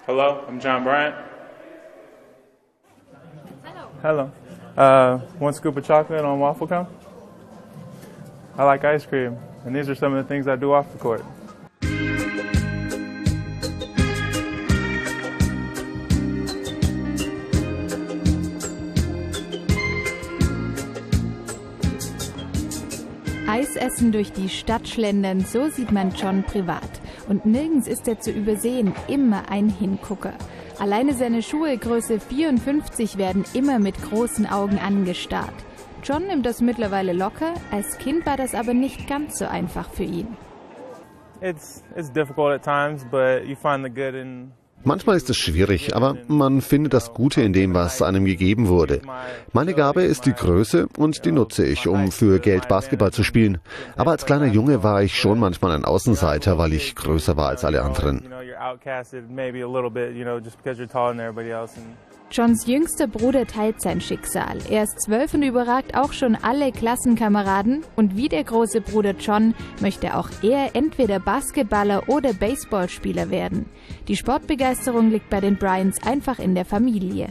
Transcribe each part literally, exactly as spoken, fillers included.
Hello, I'm John Bryant. Hello. Uh, one scoop of chocolate on waffle cone. I like ice cream, and these are some of the things I do off the court. Eisessen durch die Stadt schlendern, so sieht man John privat. Und nirgends ist er zu übersehen, immer ein Hingucker. Alleine seine Schuhe Größe vierundfünfzig werden immer mit großen Augen angestarrt. John nimmt das mittlerweile locker, als Kind war das aber nicht ganz so einfach für ihn. It's, it's difficult at times, but you find the good in Manchmal ist es schwierig, aber man findet das Gute in dem, was einem gegeben wurde. Meine Gabe ist die Größe und die nutze ich, um für Geld Basketball zu spielen. Aber als kleiner Junge war ich schon manchmal ein Außenseiter, weil ich größer war als alle anderen. Johns jüngster Bruder teilt sein Schicksal. Er ist zwölf und überragt auch schon alle Klassenkameraden. Und wie der große Bruder John möchte auch er entweder Basketballer oder Baseballspieler werden. Die Sportbegeisterung liegt bei den Bryants einfach in der Familie.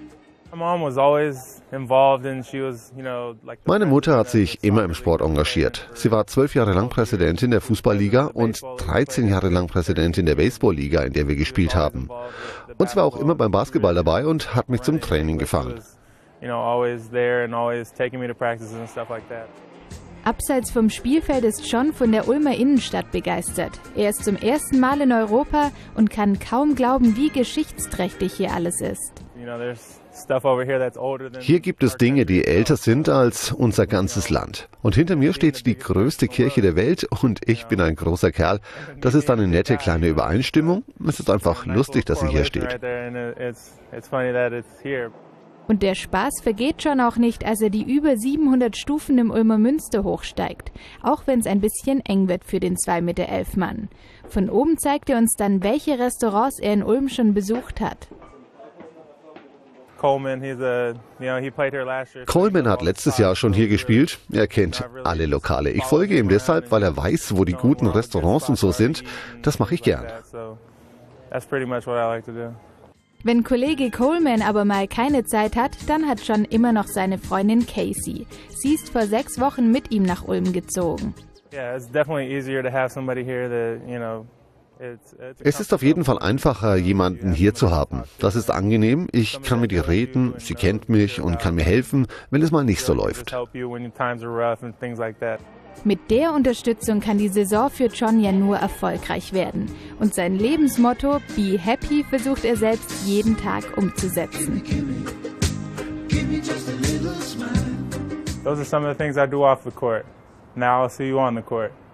Meine Mutter hat sich immer im Sport engagiert. Sie war zwölf Jahre lang Präsidentin der Fußballliga und dreizehn Jahre lang Präsidentin der Baseballliga, in der wir gespielt haben. Und sie war auch immer beim Basketball dabei und hat mich zum Training gefahren. Abseits vom Spielfeld ist John von der Ulmer Innenstadt begeistert. Er ist zum ersten Mal in Europa und kann kaum glauben, wie geschichtsträchtig hier alles ist. Hier gibt es Dinge, die älter sind als unser ganzes Land. Und hinter mir steht die größte Kirche der Welt und ich bin ein großer Kerl. Das ist eine nette kleine Übereinstimmung. Es ist einfach lustig, dass sie hier steht. Und der Spaß vergeht John auch nicht, als er die über siebenhundert Stufen im Ulmer Münster hochsteigt. Auch wenn es ein bisschen eng wird für den zwei Meter elf Mann. Von oben zeigt er uns dann, welche Restaurants er in Ulm schon besucht hat. Coleman hat letztes Jahr schon hier gespielt. Er kennt alle Lokale. Ich folge ihm deshalb, weil er weiß, wo die guten Restaurants und so sind. Das mache ich gern. Wenn Kollege Coleman aber mal keine Zeit hat, dann hat John immer noch seine Freundin Casey. Sie ist vor sechs Wochen mit ihm nach Ulm gezogen. Es ist auf jeden Fall einfacher, jemanden hier zu haben. Das ist angenehm. Ich kann mit ihr reden, sie kennt mich und kann mir helfen, wenn es mal nicht so läuft. Mit der Unterstützung kann die Saison für John ja nur erfolgreich werden. Und sein Lebensmotto, Be Happy, versucht er selbst jeden Tag umzusetzen. Those are some of the things I do off the court. Now I'll see you on the court.